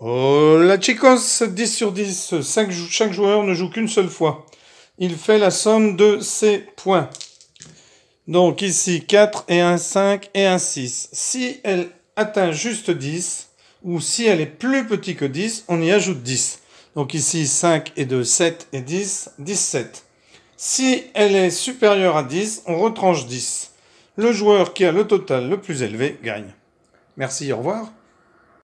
Hola chicos, 10 sur 10, chaque joueur ne joue qu'une seule fois. Il fait la somme de ses points. Donc ici 4 et un 5 et un 6. Si elle atteint juste 10, ou si elle est plus petite que 10, on y ajoute 10. Donc ici 5 et 2, 7 et 10, 17. Si elle est supérieure à 10, on retranche 10. Le joueur qui a le total le plus élevé gagne. Merci, au revoir.